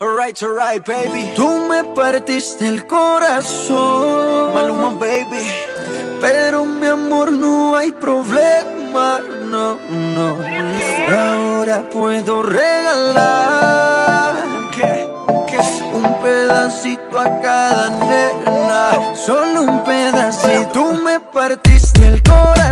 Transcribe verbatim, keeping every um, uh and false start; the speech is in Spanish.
Alright, alright, baby. Tú me partiste el corazón, Maluma, baby. pero mi amor no hay problema, no, no. Ahora puedo regalar ¿Qué? ¿Qué? un pedacito a cada nena, solo un pedacito. Tú me partiste el corazón,